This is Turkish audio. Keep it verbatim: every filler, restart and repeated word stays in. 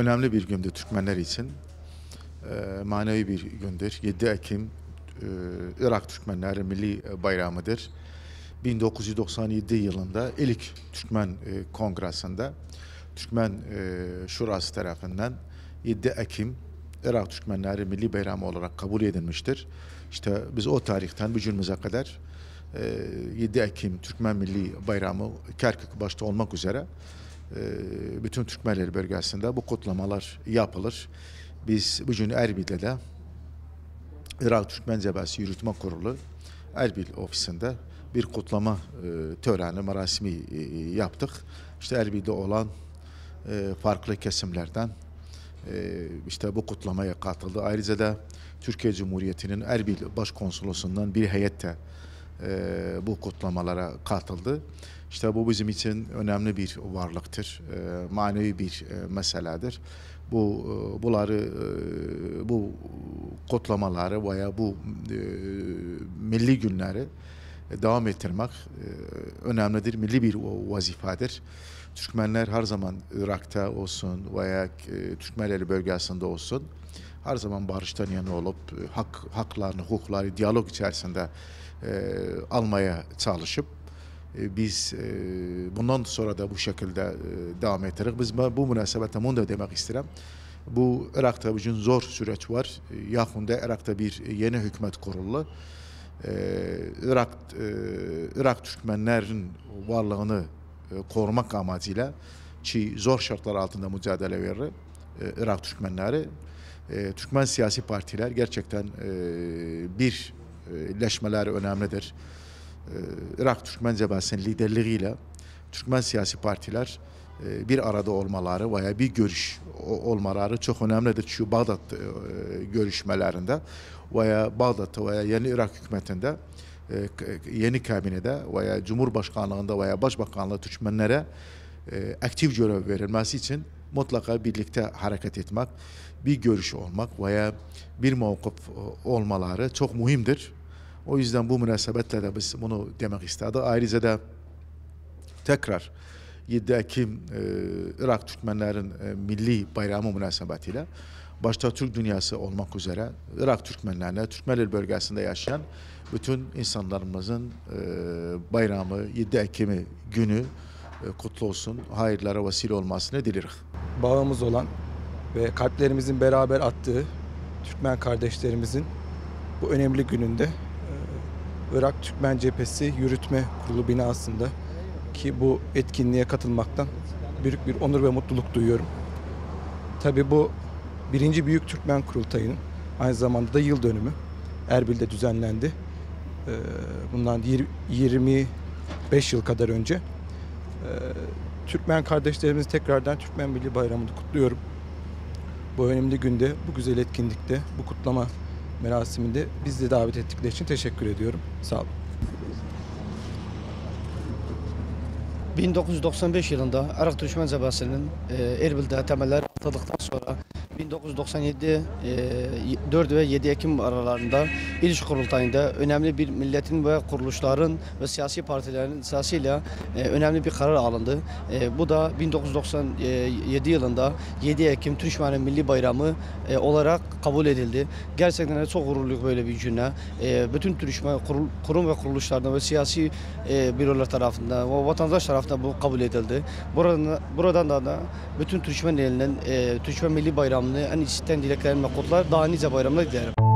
önemli bir gündür Türkmenler için. E, manevi bir gündür. yedi Ekim e, Irak Türkmenleri Milli Bayramıdır. bin dokuz yüz doksan yedi yılında ilk Türkmen e, Kongresi'nde Türkmen e, Şurası tarafından yedi Ekim Irak Türkmenleri Milli Bayramı olarak kabul edilmiştir. İşte biz o tarihten bugünümüze kadar e, yedi Ekim Türkmen Milli Bayramı Kerkük başta olmak üzere e, bütün Türkmenler bölgesinde bu kutlamalar yapılır. Biz bugün Erbil'de de Irak Türkmen Cebhesi Yürütme Kurulu Erbil ofisinde bir kutlama e, töreni, merasimi e, yaptık. İşte Erbil'de olan e, farklı kesimlerden e, işte bu kutlamaya katıldı. Ayrıca da Türkiye Cumhuriyeti'nin Erbil Başkonsolosundan bir heyette e, bu kutlamalara katıldı. İşte bu bizim için önemli bir varlıktır, e, manevi bir e, meseledir. Bu e, bunları e, bu kutlamaları veya bu e, milli günleri devam ettirmek e, önemlidir, milli bir vazifedir. Türkmenler her zaman Irak'ta olsun veya e, Türkmenleri bölgesinde olsun her zaman barıştan yana olup e, hak haklarını, hukukları diyalog içerisinde e, almaya çalışıp e, biz e, bundan sonra da bu şekilde e, devam ettiririz. Biz bu münasebetle bunu da demek isterim. Bu Irak'ta bugün zor süreç var. E, yakında Irak'ta bir yeni hükümet kuruldu. Ee, Irak, e, Irak Türkmenlerin varlığını e, korumak amacıyla ki zor şartlar altında mücadele verir e, Irak Türkmenleri. E, Türkmen siyasi partiler gerçekten e, bir e, leşmeleri önemlidir. E, Irak Türkmen Cebhesi'nin liderliğiyle Türkmen siyasi partiler e, bir arada olmaları veya bir görüş olmaları çok önemlidir. Çünkü Bağdat e, görüşmelerinde veya Bağdat'ta veya yeni Irak hükümetinde, yeni kabinede veya Cumhurbaşkanlığında veya Başbakanlığı Türkmenlere aktif görev verilmesi için mutlaka birlikte hareket etmek, bir görüş olmak veya bir mevkif olmaları çok mühimdir. O yüzden bu münasebetle de biz bunu demek istedik. Ayrıca da tekrar yedi Ekim Irak Türkmenlerin milli bayramı münasebetiyle başta Türk dünyası olmak üzere Irak Türkmenlerine, Türkmenler bölgesinde yaşayan bütün insanlarımızın e, bayramı yedi Ekim'i günü e, kutlu olsun, hayırlara vesile olmasını dileriz. Bağımız olan ve kalplerimizin beraber attığı Türkmen kardeşlerimizin bu önemli gününde e, Irak Türkmen Cephesi Yürütme Kurulu binasında ki bu etkinliğe katılmaktan büyük bir onur ve mutluluk duyuyorum. Tabii bu Birinci Büyük Türkmen Kurultayı'nın aynı zamanda da yıl dönümü Erbil'de düzenlendi. Bundan yirmi beş yıl kadar önce. Türkmen kardeşlerimiz tekrardan Türkmen Milli Bayramı'nı kutluyorum. Bu önemli günde, bu güzel etkinlikte, bu kutlama merasiminde bizi de davet ettikleri için teşekkür ediyorum. Sağ olun. bin dokuz yüz doksan beş yılında Irak Türkmen Cebhesi'nin Erbil'de temeller atıldıktan sonra bin dokuz yüz doksan yedi dört ve yedi Ekim aralarında İliş Kurultayı'nda önemli bir milletin ve kuruluşların ve siyasi partilerin siyasiyle önemli bir karar alındı. Bu da bin dokuz yüz doksan yedi yılında yedi Ekim Türkmen Milli Bayramı olarak kabul edildi. Gerçekten çok gururluyuz böyle bir güne. Bütün Türkmen kurum ve kuruluşlardan ve siyasi bürolar tarafından ve vatandaş tarafından bu kabul edildi. Buradan, buradan da, da bütün Türkmen elinden Türkmen Milli Bayramı'nı en içten dileklerimle kutlar. Daha nice bayramlar dilerim.